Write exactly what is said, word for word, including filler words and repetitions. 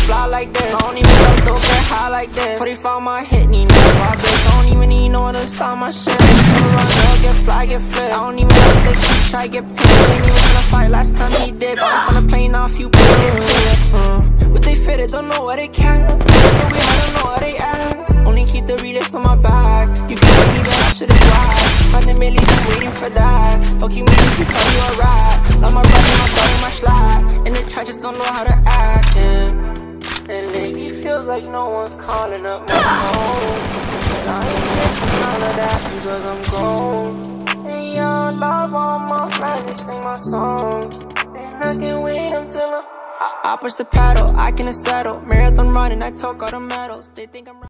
fly like this. I don't even let dope get high like this. forty-five my hit, need no vibe, bitch. I don't even need no one to stop my shit. Come around, girl, get fly, get flip. I don't even let this shit try, get picked. Ain't even gonna fight last time he did. But I'm from the plane off, you put it uh, but they fit it, don't know what they can. So we don't know what they at. Only keep the readers on my back. You can tell me that I should've tried. Hundred millions, I'm waiting for that. Fuck you, millions, because you a rat. Love my brother, my brother, my slide. And the try just don't know how to act, yeah. And lately it feels like no one's calling up my phone. And I ain't getting none of that because I'm grown. And y'all love all my friends, they sing my songs. And I can't wait until I'm I, I push the pedal, I can settle. Marathon running, I took all the medals. They think I'm